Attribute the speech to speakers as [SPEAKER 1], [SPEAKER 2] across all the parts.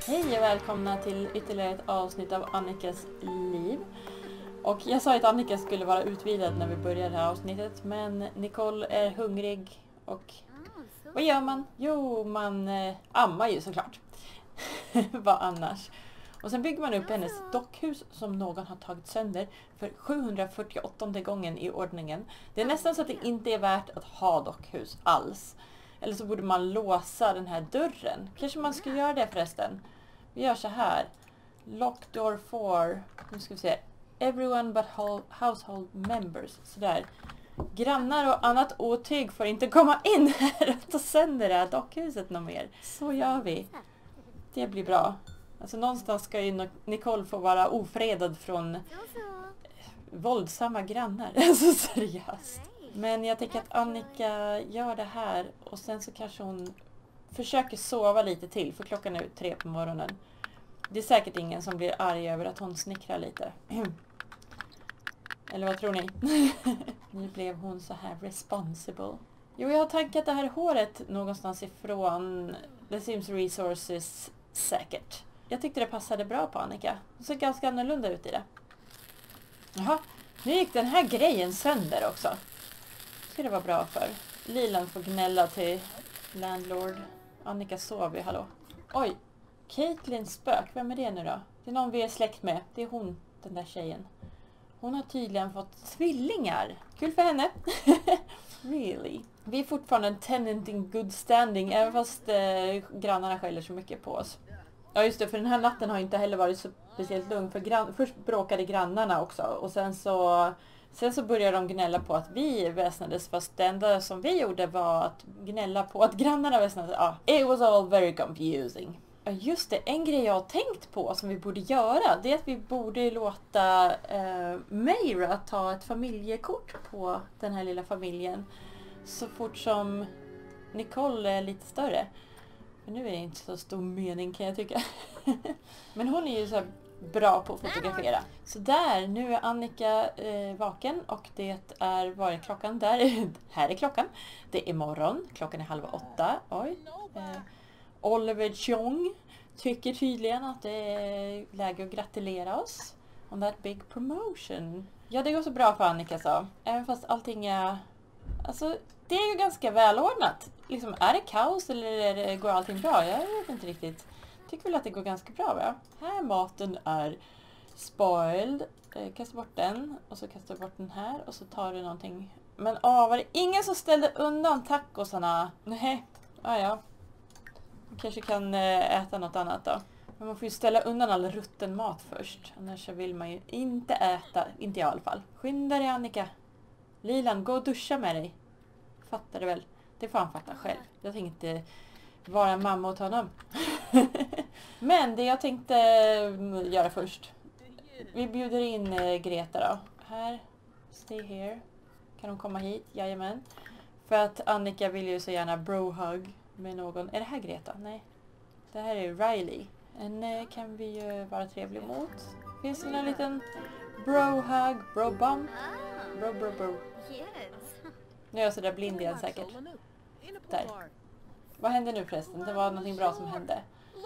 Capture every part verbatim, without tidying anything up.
[SPEAKER 1] Hej och välkomna till ytterligare ett avsnitt av Annikas liv. Och jag sa att Annika skulle vara utvilad när vi började det här avsnittet, men Nicole är hungrig och vad gör man? Jo, man eh, ammar ju såklart. Vad annars? Och sen bygger man upp hennes dockhus som någon har tagit sönder för sjuhundrafyrtioåttonde gången i ordningen. Det är nästan så att det inte är värt att ha dockhus alls. Eller så borde man låsa den här dörren. Kanske man ska göra det förresten. Vi gör så här. Lock door for. Nu ska vi se. Everyone but household members. Sådär. Grannar och annat otyg får inte komma in här och ta sönder det här dockhuset något mer. Så gör vi. Det blir bra. Alltså någonstans ska ju Nicole få vara ofredad från våldsamma grannar. Alltså seriöst. Men jag tänker att Annika gör det här och sen så kanske hon försöker sova lite till, för klockan är tre på morgonen. Det är säkert ingen som blir arg över att hon snickrar lite. Eller vad tror ni? Nu blev hon så här responsible. Jo, jag har tankat det här håret någonstans ifrån The Sims Resources säkert. Jag tyckte det passade bra på Annika. Hon ser ganska annorlunda ut i det. Jaha, nu gick den här grejen sönder också. Ska det vara bra för. Lilan får gnälla till landlord. Annika sover ju, hallå. Oj, Caitlins spök, vem är det nu då? Det är någon vi är släkt med. Det är hon, den där tjejen. Hon har tydligen fått tvillingar. Kul för henne. Really? Vi är fortfarande en tenant in good standing, även fast eh, grannarna skäller så mycket på oss. Ja just det, för den här natten har inte heller varit så speciellt lugn. För grann, först bråkade grannarna också. Och sen så, sen så började de gnälla på att vi väsnades. Fast det enda som vi gjorde var att gnälla på att grannarna väsnades. Ja, it was all very confusing. Ja just det, en grej jag har tänkt på som vi borde göra. Det är att vi borde låta eh, Mayra ta ett familjekort på den här lilla familjen. Så fort som Nicole är lite större. Men nu är det inte så stor mening kan jag tycka. Men hon är ju så här bra på att fotografera. Så där, nu är Annika eh, vaken och det är, var är klockan? Där, här är klockan. Det är morgon, klockan är halv åtta. Oj. Eh, Oliver Chong tycker tydligen att det är läge att gratulera oss on that big promotion. Ja, det går så bra för Annika så. Även fast allting är... Alltså, det är ju ganska välordnat. Liksom, är det kaos eller är det, går allting bra? Jag vet inte riktigt. Tycker väl att det går ganska bra, va? Här maten är spoiled. Eh, kasta bort den. Och så kastar du bort den här. Och så tar du någonting. Men åh, var det ingen som ställde undan tacosarna? Nej. Ah, ja. Kanske kan eh, äta något annat då. Men man får ju ställa undan all rutten mat först. Annars så vill man ju inte äta. Inte i alla fall. Skynda dig Annika. Lilan, gå och duscha med dig. Fattar du väl? Det får han fatta själv. Jag tänkte vara mamma åt honom. Men det jag tänkte göra först. Vi bjuder in Greta då. Här. Stay here. Kan hon komma hit? Jajamän. För att Annika vill ju så gärna bro-hug med någon. Är det här Greta? Nej. Det här är Riley. En kan vi ju vara trevlig mot. Finns det någon liten bro-hug? Bro-bump? Bro-bro-bro. Nu är jag så där blind igen säkert. Där. Vad hände nu förresten? Det var någonting bra som hände.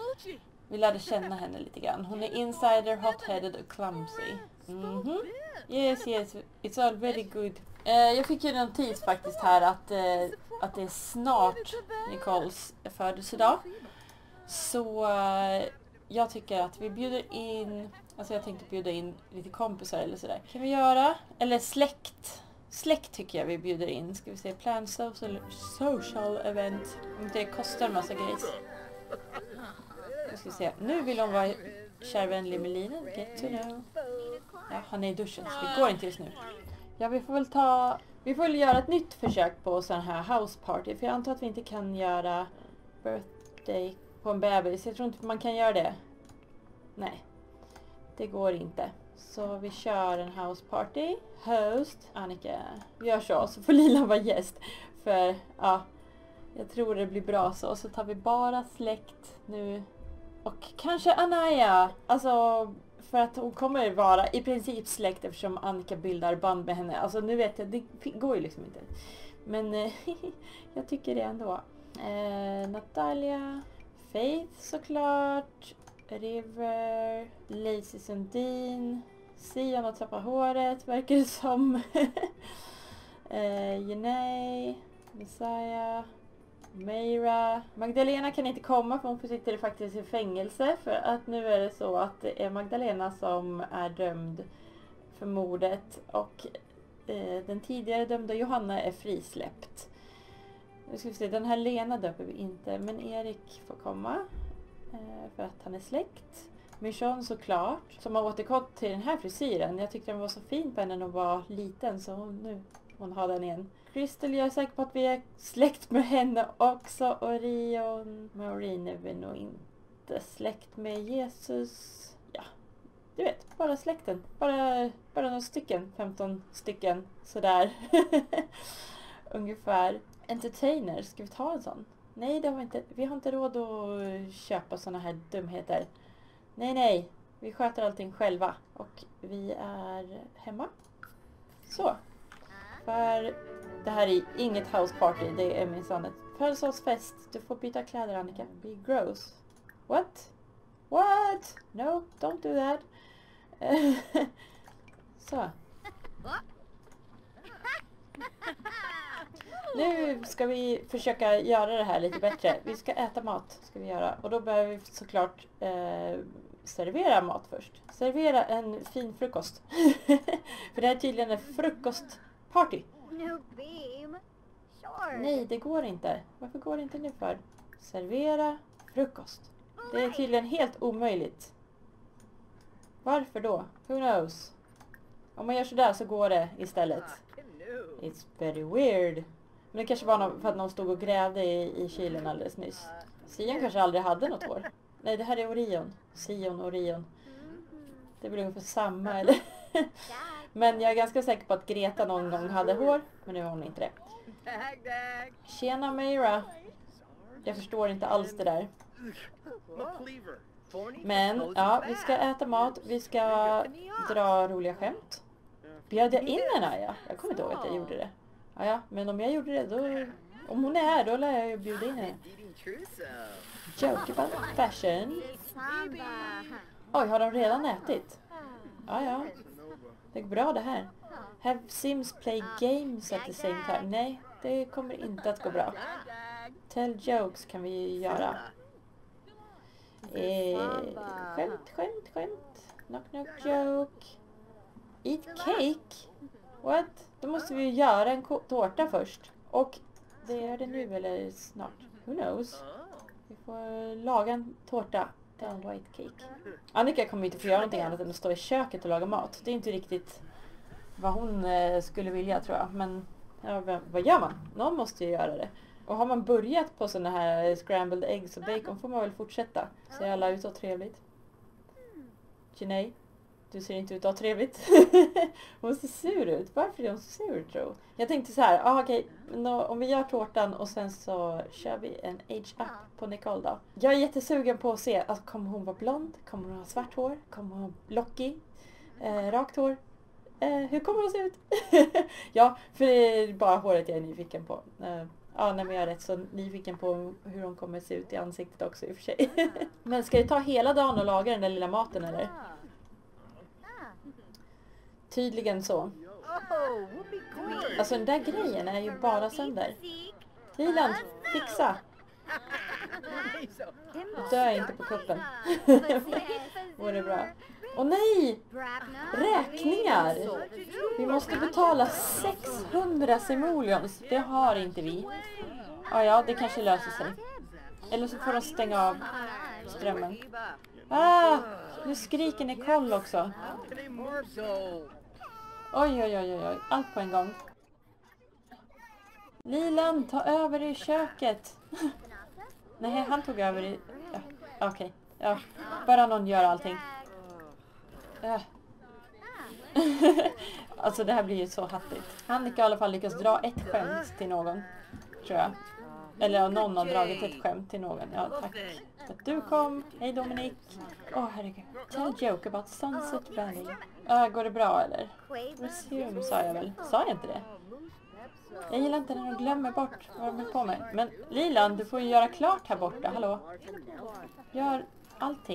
[SPEAKER 1] Vi lärde känna henne lite grann. Hon är insider, hot-headed och clumsy. Mm-hmm. Yes, yes. It's all very good. Uh, jag fick ju en notis faktiskt här att, uh, att det är snart Nicoles födelsedag. Så uh, jag tycker att vi bjuder in... Alltså jag tänkte bjuda in lite kompisar eller sådär. Kan vi göra? Eller släkt. Släkt tycker jag vi bjuder in. Ska vi se, plan social, social event. Det kostar en massa grejs. Jag ska se. Nu vill hon vara kärvänlig med Lina. Get to know. Ja, han är i duschen så det går inte just nu. Ja, vi får väl ta... Vi får väl göra ett nytt försök på sån här house party. För jag antar att vi inte kan göra birthday på en bebis. Jag tror inte man kan göra det. Nej. Det går inte. Så vi kör en house party. Host. Annika. Vi gör så. Så får Lila vara gäst. För ja. Jag tror det blir bra så. Så tar vi bara släkt nu. Och kanske Anaya. Alltså. För att hon kommer vara i princip släkt. Eftersom Annika bildar band med henne. Alltså nu vet jag. Det går ju liksom inte. Men jag tycker det ändå. Eh, Natalia. Faith såklart. River, Lazy Sundin, Sion har tappat håret, verkar det som. eh, Jenay, Messiah, Meira. Magdalena kan inte komma för hon sitter faktiskt i fängelse, för att nu är det så att det är Magdalena som är dömd för mordet och eh, den tidigare dömda Johanna är frisläppt. Nu ska vi se, den här Lena döper vi inte, men Erik får komma eh, för att han är släkt. Michonne såklart, som har återgått till den här frisyren. Jag tyckte den var så fin på henne när hon var liten, så hon, nu hon har den igen. Crystal, jag är säker på att vi är släkt med henne också. Orion, Maureen är vi nog inte släkt med. Jesus. Ja, du vet, bara släkten. Bara, bara några stycken, femton stycken, sådär. Ungefär. Entertainer, ska vi ta en sån? Nej, det har vi inte. Vi har inte råd att köpa såna här dumheter. Nej, nej. Vi sköter allting själva. Och vi är hemma. Så. För det här är inget house party. Det är minsann ett födelsedagsfest. Du får byta kläder, Annika. Be gross. What? What? No, don't do that. Så. Nu ska vi försöka göra det här lite bättre. Vi ska äta mat, ska vi göra. Och då behöver vi såklart eh, servera mat först. Servera en fin frukost. För det här är tydligen en frukostparty. Nej, det går inte. Varför går det inte nu för? Servera frukost. Det är tydligen helt omöjligt. Varför då? Who knows? Om man gör sådär så går det istället. It's very weird. Men det kanske var någon, för att någon stod och grävde i, i kylen alldeles nyss. Sion kanske aldrig hade något hår. Nej, det här är Orion. Sion, Orion. Det blir ungefär samma, eller? Men jag är ganska säker på att Greta någon gång hade hår. Men nu har hon inte det. Tjena, Meira. Jag förstår inte alls det där. Men, ja, vi ska äta mat. Vi ska dra roliga skämt. Bjöd jag in henne, ja? Jag kommer inte ihåg att jag gjorde det. Ja, ja, men om jag gjorde det, då... Om hon är här, då lär jag ju bjuda in henne. Joke about fashion. Oj, har de redan ätit? Ja, ja. Det går bra det här. Have Sims play games at the same time? Nej, det kommer inte att gå bra. Tell jokes kan vi göra. Eh, skämt, skämt, skämt. Knock, knock, joke. Eat cake? What? Då måste vi göra en tårta först. Och det är det nu eller snart. Who knows? Vi får laga en tårta. Den white cake. Annika kommer inte få göra någonting annat än att stå i köket och laga mat. Det är inte riktigt vad hon eh, skulle vilja, tror jag. Men ja, vad gör man? Någon måste ju göra det. Och har man börjat på såna här scrambled eggs och bacon får man väl fortsätta. Ser alla ut så trevligt? Jenay? Du ser inte ut att ha trevligt. Hon ser sur ut. Varför är hon sur, tror? Jag tänkte så här, ah, okej, okay, om vi gör tårtan och sen så kör vi en age up på Nicole då. Jag är jättesugen på att se, alltså, kommer hon vara blond? Kommer hon ha svart hår? Kommer hon ha lockig? Eh, rakt hår? Eh, hur kommer hon se ut? Ja, för det är bara håret jag är nyfiken på. Eh, ja, när jag är rätt så nyfiken på hur hon kommer se ut i ansiktet också i och för sig. Men ska det ta hela dagen och laga den där lilla maten, eller? Tydligen så. Alltså den där grejen är ju bara sönder. Liland, fixa! Dö inte på kuppen. Vore bra. Åh nej! Räkningar! Vi måste betala sexhundra simoleons. Det har inte vi. Ja, ja, det kanske löser sig. Eller så får de stänga av strömmen. Ah! Nu skriker Nicole också. Oj, oj, oj, oj. Allt på en gång. Lilan, ta över i köket. Nej, han tog över i... Ja, okej. Okay. Ja, bara någon gör allting. Ja. Alltså det här blir ju så hattigt. Annika i alla fall lyckas dra ett skämt till någon, tror jag. Eller någon har dragit ett skämt till någon. Ja, tack för att du kom. Hej Dominic. Åh, oh, herregud. Tell a joke about Sunset Valley. Uh, går det bra eller? Resume sa jag väl. Sa jag inte det? Jag gillar inte när de glömmer bort vad de är på med. Men Lilan, du får ju göra klart här borta. Hallå? Gör allting.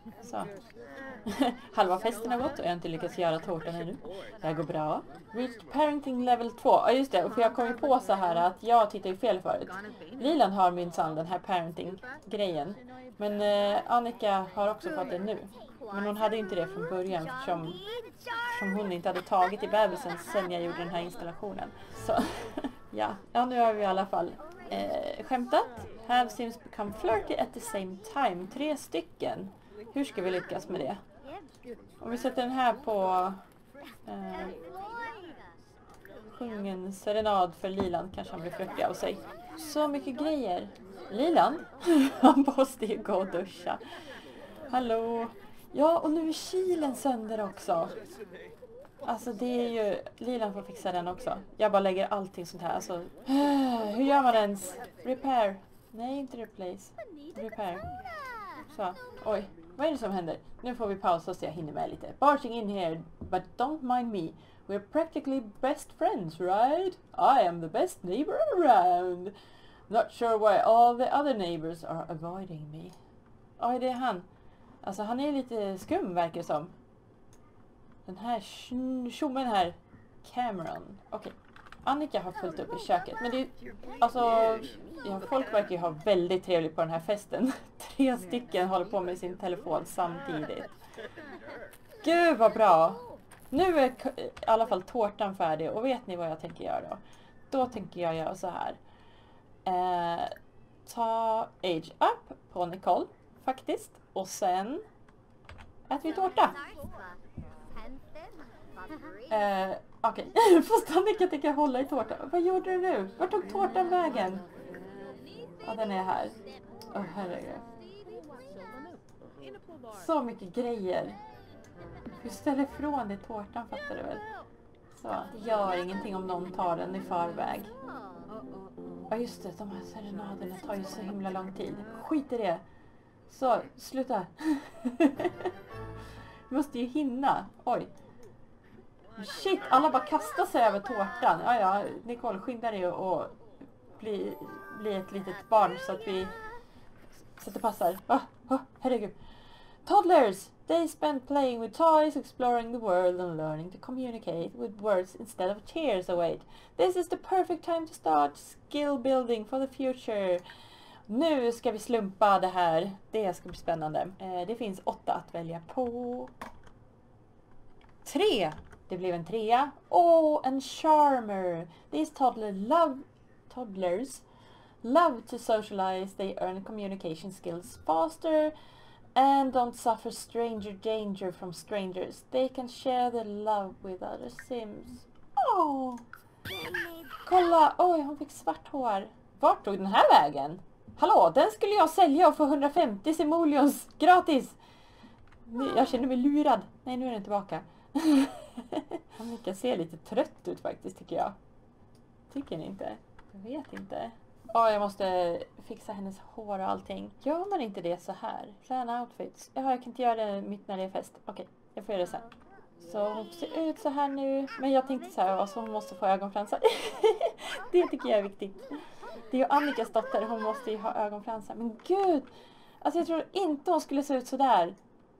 [SPEAKER 1] Så. Halva festen har gått och jag har inte lyckats göra tårtan ännu. Det här går bra. Reached parenting level två. Ja just det, för jag kom ju på så här att jag tittar ju fel förut. Lilan har minsann den här parenting-grejen. Men eh, Annika har också fått det nu. Men hon hade inte det från början eftersom, eftersom hon inte hade tagit i bebisen sen jag gjorde den här installationen. Så ja, ja nu har vi i alla fall eh, skämtat. Have seems become flirty at the same time. Tre stycken. Hur ska vi lyckas med det? Om vi sätter den här på eh, sjung en serenad för Lilan kanske han blir flörtig av sig. Så mycket grejer. Lilan? Han måste ju gå och duscha. Hallå? Ja, och nu är kylen sönder också. Alltså det är ju... Lilan får fixa den också. Jag bara lägger allting sånt här. Alltså, hur gör man ens? Repair. Nej, inte replace. Repair. Så, oj. Vad är det som händer? Nu får vi pausa så jag hinner med lite. Barging in here, but don't mind me. We're practically best friends, right? I am the best neighbor around. Not sure why all the other neighbors are avoiding me. Oj, det är han. Alltså han är lite skum verkar det som. Den här tjommen här. Cameron. Okej. Okay. Annika har fullt upp i köket. Men det är alltså... Ja, folk verkar ju ha väldigt trevligt på den här festen. Tre stycken håller på med sin telefon samtidigt. Gud vad bra. Nu är i alla fall tårtan färdig. Och vet ni vad jag tänker göra då? Då tänker jag göra så här. Eh, ta age up på Nicole faktiskt. Och sen äter vi tårta. Eh, Okej, okay. Fast Annika tänker hålla i tårtan. Vad gjorde du nu? Vart tog tårtan vägen? Ja, den är här. Åh, oh, herregud. Så mycket grejer. Du ställer ifrån dig tårtan, fattar du väl? Så, det gör ingenting om någon tar den i förväg. Ja, just det. De här serenaderna tar ju så himla lång tid. Skit i det. Så, sluta. Vi måste ju hinna. Oj. Shit, alla bara kastar sig över tårtan. Ja, ja, Nicole, skynda dig och bli, bli ett litet barn så att vi så att det passar. Ah, ah, herregud. Toddlers, they spend playing with toys, exploring the world and learning to communicate with words instead of tears await. This is the perfect time to start skill building for the future. Nu ska vi slumpa det här. Det ska bli spännande. Eh, det finns åtta att välja på. Tre! Det blev en trea. Oh, en charmer. These toddler love, toddlers love to socialize. They earn communication skills faster and don't suffer stranger danger from strangers. They can share their love with other sims. Oh. Kolla, oj, hon fick svart hår. Vart tog den här vägen? Hallå, den skulle jag sälja och få hundrafemtio simoleons gratis. Jag känner mig lurad. Nej, nu är den tillbaka. Han kan se lite trött ut faktiskt, tycker jag. Tycker ni inte? Jag vet inte. Åh, jag måste fixa hennes hår och allting. Gör man inte det så här? Plan outfits. Jaha, jag kan inte göra det mitt när det är fest. Okej, jag får göra det sen. Så hon ser ut så här nu. Men jag tänkte så här, alltså hon måste få ögonfransar. Det tycker jag är viktigt. Det är ju Annikas dotter, hon måste ju ha ögonfransar. Men gud! Alltså jag tror inte hon skulle se ut så där.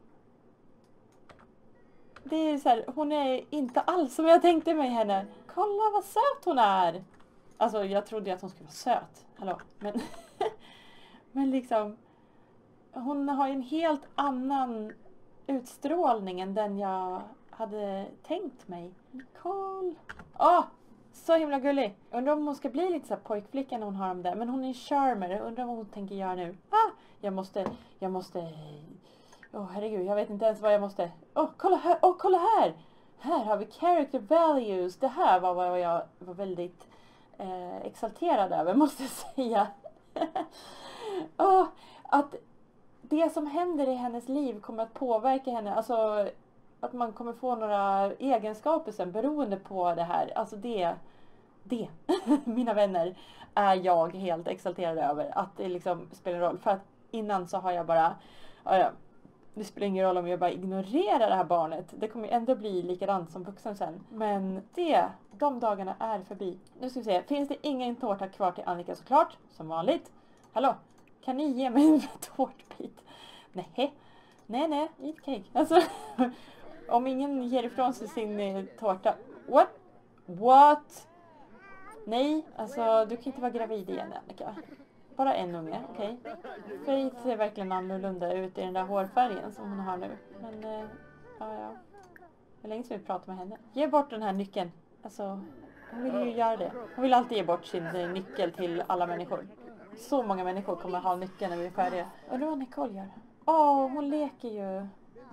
[SPEAKER 1] Det är så här, hon är inte alls som jag tänkte mig henne. Kolla vad söt hon är. Alltså jag trodde att hon skulle vara söt. Hallå, men men liksom hon har ju en helt annan utstrålning än den jag hade tänkt mig. Nicole. Åh, oh, så himla gullig. Undrar om hon ska bli lite så här pojkflicka när hon har dem där, men hon är en charmer. Undrar vad hon tänker göra nu. Ah, jag måste jag måste Åh oh, herregud, jag vet inte ens vad jag måste... Åh, oh, kolla här! Åh, oh, kolla här! Här har vi character values. Det här var vad jag var väldigt eh, exalterad över, måste jag säga. oh, att det som händer i hennes liv kommer att påverka henne. Alltså, att man kommer få några egenskaper sen beroende på det här. Alltså det... Det, mina vänner, är jag helt exalterad över. Att det liksom spelar roll. För att innan så har jag bara... Ja, det spelar ingen roll om jag bara ignorerar det här barnet. Det kommer ju ändå bli likadant som vuxen sen. Men det, de dagarna är förbi. Nu ska vi se, finns det ingen tårta kvar till Annika såklart? Som vanligt. Hallå, kan ni ge mig en tårtbit? Nej, Nej, nej, eat cake. Alltså, om ingen ger ifrån sig sin eh, tårta. What? What? Nej, alltså du kan inte vara gravid igen, Annika. Bara en unge, okej? Okay? Faith ser verkligen annorlunda ut i den där hårfärgen som hon har nu. Men, eh, ja, ja. Hur länge ska vi prata med henne? Ge bort den här nyckeln. Alltså, hon vill ju göra det. Hon vill alltid ge bort sin eh, nyckel till alla människor. Så många människor kommer ha nyckeln när vi är färdiga. Undrar vad Nicole gör? Åh, hon leker ju.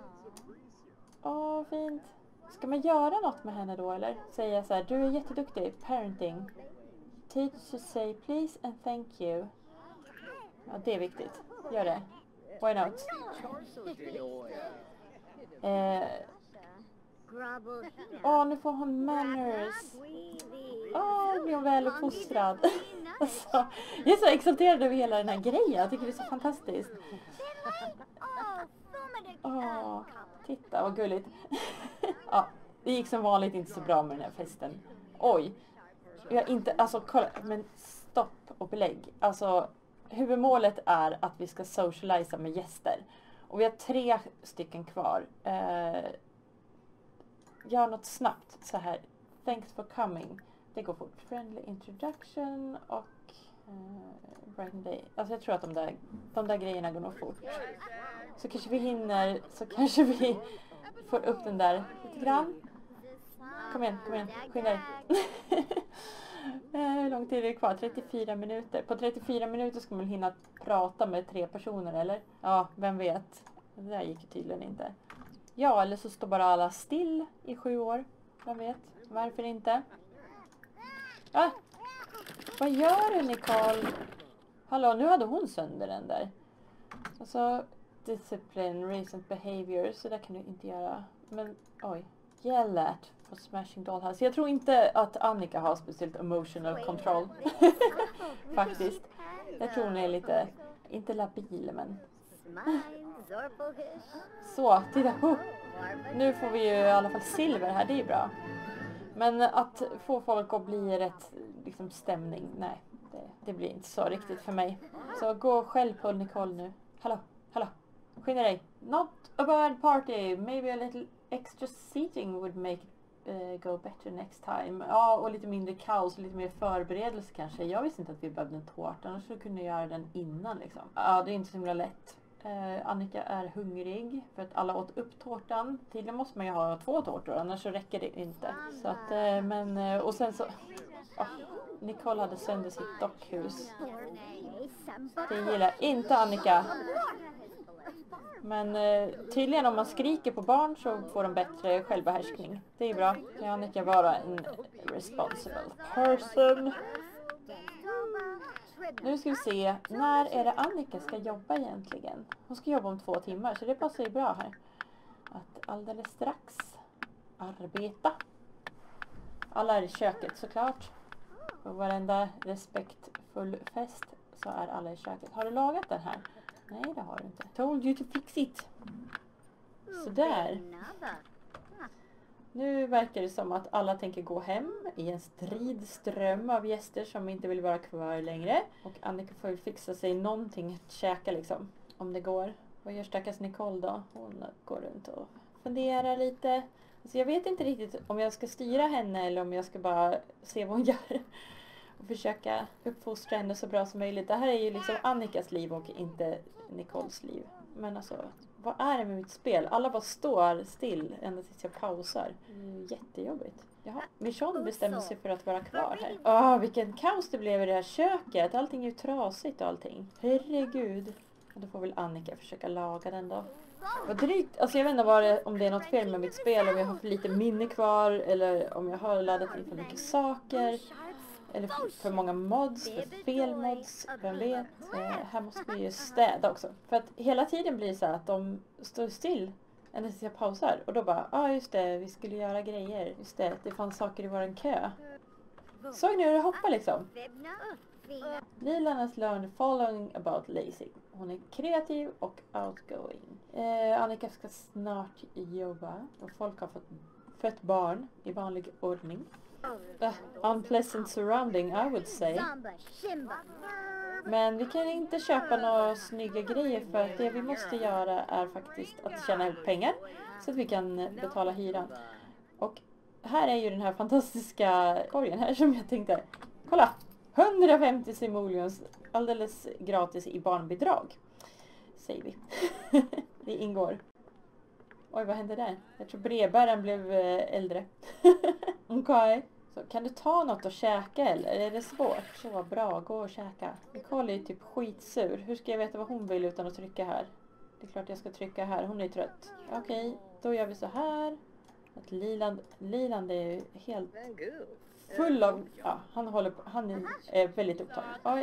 [SPEAKER 1] Åh, fint. Ska man göra något med henne då, eller? Säga så här, du är jätteduktig. Parenting. Teach to say please and thank you. Ja, det är viktigt. Gör det. Why not? Eh... Åh, nu får hon manners. Åh, nu blir hon väl uppfostrad. Alltså, jag är så exalterad över hela den här grejen. Jag tycker det är så fantastiskt. Åh, titta vad gulligt. Ja, det gick som vanligt inte så bra med den här festen. Oj. Jag inte, alltså kolla, men stopp och belägg. Alltså, huvudmålet är att vi ska socialisa med gäster. Och vi har tre stycken kvar. Eh, gör något snabbt så här. Thanks for coming. Det går fort. Friendly introduction och uh, bright day. Alltså jag tror att de där, de där grejerna går nog fort. Så kanske vi hinner, så kanske vi får upp den där lite grann. Kom igen, kom igen. Skynda dig. Hur lång tid är det kvar? trettiofyra minuter. På trettiofyra minuter ska man hinna prata med tre personer, eller? Ja, vem vet. Det där gick ju tydligen inte. Ja, eller så står bara alla still i sju år. Vem vet? Varför inte? Ah! Vad gör du, Nicole? Hallå, nu hade hon sönder den där. Alltså, discipline, recent behavior. Så där kan du inte göra. Men, oj. Yell at for smashing dollhouse. Jag tror inte att Annika har speciellt emotional control. Faktiskt. Jag tror hon är lite, inte labil, men... Så, titta. Oh. Nu får vi ju i alla fall silver här, det är bra. Men att få folk att bli rätt liksom, stämning, nej. Det, det blir inte så riktigt för mig. Så gå själv på Nicole nu. Hallå, hallå. Skynda dig. Not a bad party. Maybe a little extra seating would make uh, go better next time. Ja, och lite mindre kaos och lite mer förberedelse kanske. Jag visste inte att vi behövde en tårta. Annars skulle vi kunna göra den innan liksom. Ja, det är inte så himla lätt. Uh, Annika är hungrig för att alla åt upp tårtan. Tydligen måste man ju ha två tårtor, annars så räcker det inte. Så att, uh, men, uh, och sen så... Oh, Nicole hade sönder sitt dockhus. Det gillar inte Annika. Men uh, tydligen om man skriker på barn så får de bättre självbehärskning. Det är bra. Kan Annika vara en responsible person? Nu ska vi se, när är det Annika ska jobba egentligen? Hon ska jobba om två timmar, så det passar ju bra här. Att alldeles strax arbeta. Alla är i köket såklart. Och varenda respektfull fest så är alla i köket. Har du lagat den här? Nej, det har du inte. Told you to fix it. Sådär. Nu verkar det som att alla tänker gå hem i en strid ström av gäster som inte vill vara kvar längre. Och Annika får fixa sig någonting att käka liksom, om det går. Vad gör stackars Nicole då? Hon går runt och funderar lite. Alltså jag vet inte riktigt om jag ska styra henne eller om jag ska bara se vad hon gör. Och försöka uppfostra henne så bra som möjligt. Det här är ju liksom Annikas liv och inte Nicoles liv. Men alltså... Vad är det med mitt spel? Alla bara står still ända tills jag pausar. Det är jättejobbigt. Jaha, Michonne bestämde sig för att vara kvar här. Åh, vilken kaos det blev i det här köket. Allting är ju trasigt och allting. Herregud. Och då får väl Annika försöka laga den då. Vad drygt. Alltså jag vet inte vad det, om det är något fel med mitt spel. Om jag har för lite minne kvar. Eller om jag har laddat in för mycket saker. Eller för, för många mods, för fel mods, vem vet. Eh, här måste vi ju städa också. För att hela tiden blir det så att de står still ända tills jag pausar. Och då bara, ja ah, just det, vi skulle göra grejer. Just det, det fanns saker i våran kö. Såg ni hur det hoppar liksom? Lilan has learned following about lazy. Hon är kreativ och outgoing. Eh, Annika ska snart jobba. Och folk har fått fött barn i vanlig ordning. Uh, unpleasant surrounding, I would say. Men vi kan inte köpa några snygga grejer för att det vi måste göra är faktiskt att tjäna ihop pengar så att vi kan betala hyran. Och här är ju den här fantastiska korgen här som jag tänkte, kolla! hundrafemtio simoleons alldeles gratis i barnbidrag, säger vi. Det ingår. Oj, vad hände där? Jag tror brevbäraren blev äldre. Okej. Okay. Så kan du ta något och käka eller? Är det svårt? Så bra, gå och käka. Nicole är ju typ skitsur. Hur ska jag veta vad hon vill utan att trycka här? Det är klart jag ska trycka här. Hon är trött. Okej, okay, då gör vi så här. Att Liland, Liland är ju helt full av... Ja, han håller på... Han är, är väldigt upptagen. Oj.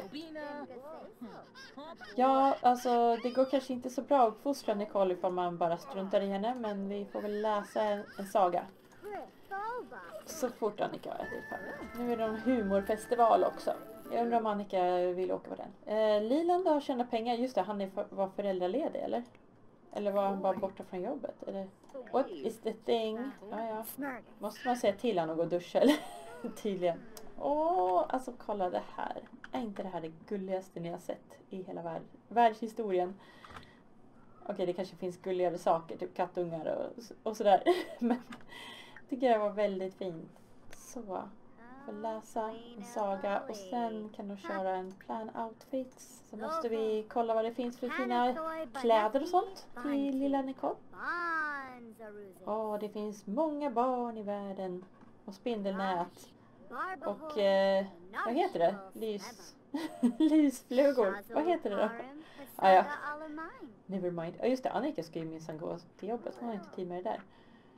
[SPEAKER 1] Ja, alltså det går kanske inte så bra att uppfostra Nicole ifall man bara struntar i henne. Men vi får väl läsa en, en saga. Så fort Annika har ätit färdigt. Nu är det en humorfestival också. Jag undrar om Annika vill åka på den. Eh, Liland har tjänat pengar. Just det, han är för, var föräldraledig, eller? Eller var han bara borta från jobbet? Eller? What is the thing? Ja, ja. Måste man säga till han att gå och duscha, eller? Tydligen. Åh, alltså kolla det här. Är inte det här det gulligaste ni har sett i hela värld, världshistorien? Okej, det kanske finns gulligare saker, typ kattungar och, och sådär. Men jag tycker det var väldigt fint. Så, får läsa en saga och sen kan du köra en plan outfits. Så måste vi kolla vad det finns för fina kläder och sånt till lilla Nicole. Åh, det finns många barn i världen. Och spindelnät. Och, eh, vad heter det? Lys. Lysflugor. Vad heter det då? Ah, ja. Never mind. Ja, just det. Annika ska ju minsann gå till jobbet. Hon har inte tid med det där.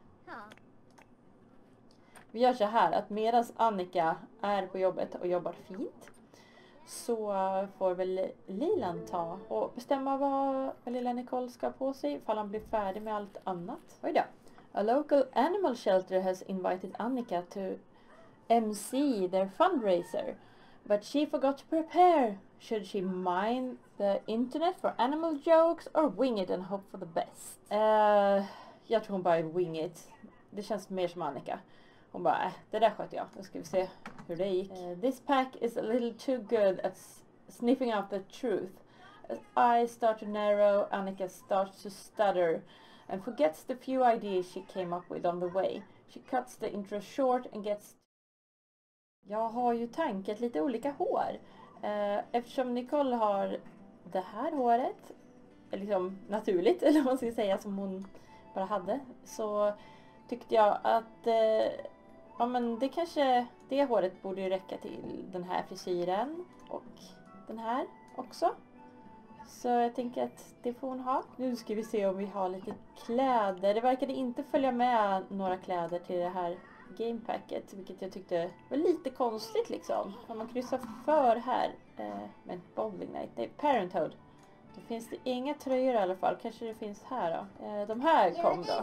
[SPEAKER 1] Vi gör så här att medan Annika är på jobbet och jobbar fint så får väl Liland ta och bestämma vad lilla Nicole ska på sig ifall han blir färdig med allt annat. Oj då. A local animal shelter has invited Annika to M C their fundraiser, but she forgot to prepare. Should she mine the internet for animal jokes or wing it and hope for the best? Uh, jag tror hon bara wing it. Det känns mer som Annika. Hon bara, äh, det där sköter jag. Då ska vi se hur det gick. Uh, this pack is a little too good at sniffing out the truth. As eyes start to narrow, Annika starts to stutter and forgets the few ideas she came up with on the way. She cuts the intro short and gets... Jag har ju tankat lite olika hår. Uh, eftersom Nicole har det här håret, liksom naturligt, eller vad man ska säga, som hon bara hade, så tyckte jag att eh, ja, men det kanske, det håret borde ju räcka till den här frisyren och den här också. Så jag tänker att det får hon ha. Nu ska vi se om vi har lite kläder. Det verkade inte följa med några kläder till det här gamepacket, vilket jag tyckte var lite konstigt liksom. Om man kryssar för här, eh, men Bowling Night, det är Parenthood. Då finns det inga tröjor i alla fall. Kanske det finns här då. Eh, de här kom då.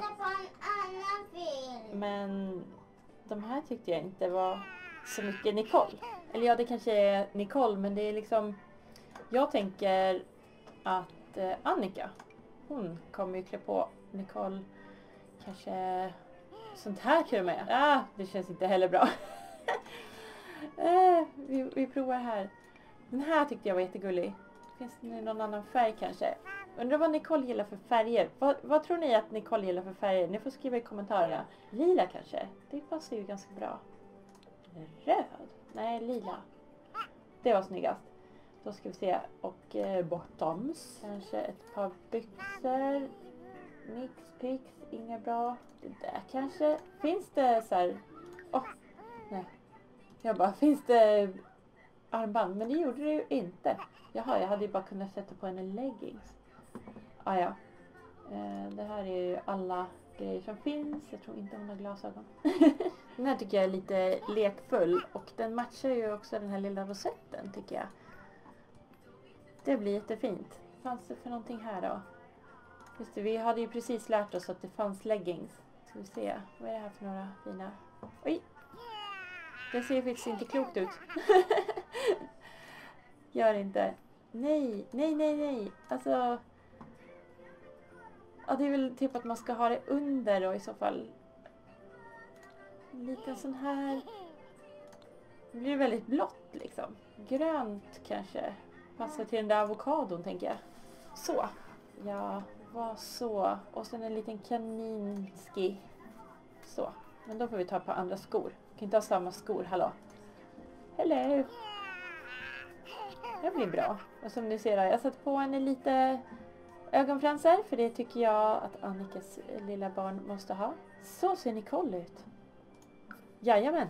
[SPEAKER 1] Men de här tyckte jag inte var så mycket Nicole. Eller ja, det kanske är Nicole, men det är liksom... Jag tänker att eh, Annika, hon kommer ju klä på Nicole kanske sånt här till och med. Ah, det känns inte heller bra. eh, vi, vi provar här. Den här tyckte jag var jättegullig. Finns det någon annan färg kanske? Undrar vad Nicole gillar för färger. Vad, vad tror ni att Nicole gillar för färger? Ni får skriva i kommentarerna. Lila kanske? Det passar ju ganska bra. Röd? Nej, lila. Det var snyggast. Då ska vi se. Och eh, bottoms. Kanske ett par byxor. Mix, pix. Inga bra. Det där kanske. Finns det så här... Åh, oh, nej. Jag bara, finns det armband? Men det gjorde det ju inte. Jaha, jag hade ju bara kunnat sätta på en leggings. Ah, ja. Eh, det här är ju alla grejer som finns. Jag tror inte hon har glasögon. Den här tycker jag är lite lekfull. Och den matchar ju också den här lilla rosetten, tycker jag. Det blir jättefint. Vad fanns det för någonting här då? Just det, vi hade ju precis lärt oss att det fanns leggings. Ska vi se. Vad är det här för några fina? Oj! Det ser faktiskt inte klokt ut. Gör inte. Nej, nej, nej, nej. Alltså... Ja, det är väl typ att man ska ha det under och i så fall... En liten sån här... Det blir väldigt blått liksom. Grönt kanske. Passar till den där avokadon, tänker jag. Så. Ja, var så. Och sen en liten kaninski. Så. Men då får vi ta på andra skor. Vi kan inte ha samma skor, hallå. Hello. Det blir bra. Och som ni ser, jag satt på henne lite ögonfransar. För det tycker jag att Annikas lilla barn måste ha. Så ser Nicole ut. Jajamän.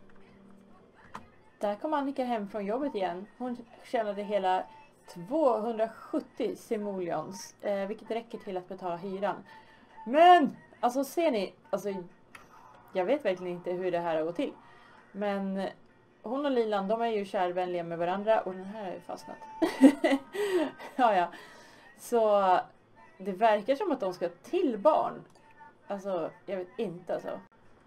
[SPEAKER 1] Där kom Annika hem från jobbet igen. Hon tjänade hela tvåhundrasjuttio simoleons. Eh, vilket räcker till att betala hyran. Men, alltså ser ni. Alltså, jag vet verkligen inte hur det här har gått till. Men hon och Lilan, de är ju kärvänliga med varandra. Och den här har ju fastnat. ja, ja. Så det verkar som att de ska till barn. Alltså, jag vet inte alltså.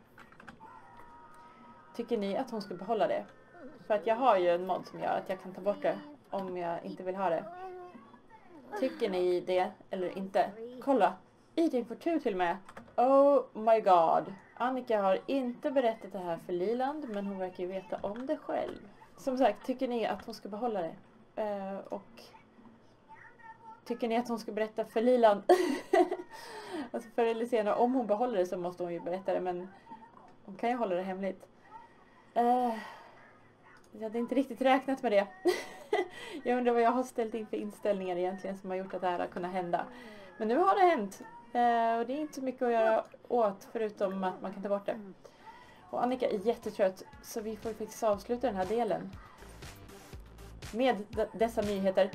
[SPEAKER 1] Tycker ni att hon ska behålla det? För att jag har ju en mod som gör att jag kan ta bort det om jag inte vill ha det. Tycker ni det eller inte? Kolla, Eating for two till och med. Oh my god. Annika har inte berättat det här för Liland, men hon verkar ju veta om det själv. Som sagt, tycker ni att hon ska behålla det? Uh, och tycker ni att hon ska berätta för Liland? Alltså förr eller senare, om hon behåller det så måste hon ju berätta det, men hon kan ju hålla det hemligt. Uh, jag hade inte riktigt räknat med det. Jag undrar vad jag har ställt in för inställningar egentligen som har gjort att det här har kunnat hända. Men nu har det hänt. Uh, och det är inte så mycket att göra åt förutom att man kan ta bort det. Och Annika är jättetrött, så vi får faktiskt avsluta den här delen med d- dessa nyheter.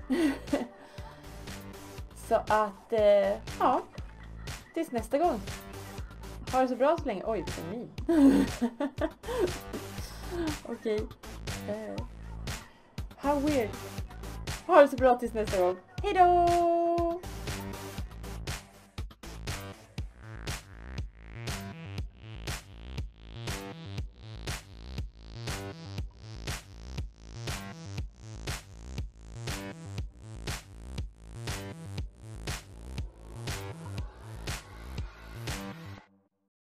[SPEAKER 1] Så att, uh, ja, tills nästa gång. Ha det så bra så länge. Oj, vilken min. Okej. Okay. Uh, how weird. Ha det så bra tills nästa gång. Hej då!